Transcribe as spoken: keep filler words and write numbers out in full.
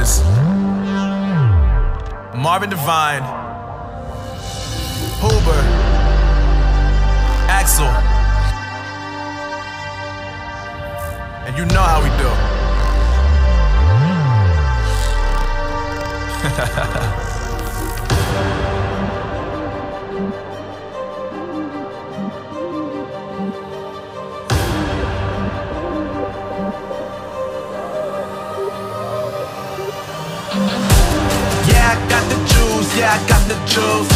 Brothers, Marvin Devine, Huber, Axel, and you know how we do. Yeah, I got the juice, yeah, I got the juice.